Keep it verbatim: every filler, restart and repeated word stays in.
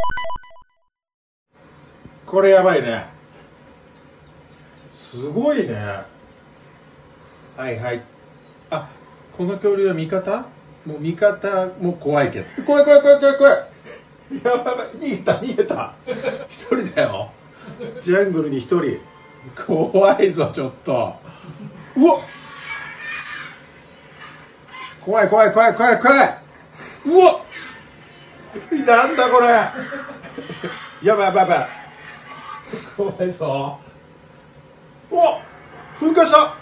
これやばいね。すごいね。はいはい。あ、この恐竜は味方？もう味方も怖いけど。怖い怖い怖い怖い怖い。やばいやばい。逃げた逃げた。一人だよ。ジャングルに一人。怖いぞちょっと。うわっ。怖い怖い怖い怖い怖い。うわっ。なんだこれ。やばいやばいやばい。怖いぞ。うわっ。噴火した。